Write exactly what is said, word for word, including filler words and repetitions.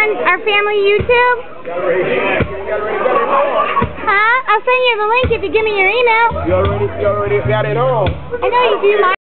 on our family YouTube? Huh? I'll send you the link if you give me your email. You already, you already got it on. I know you do.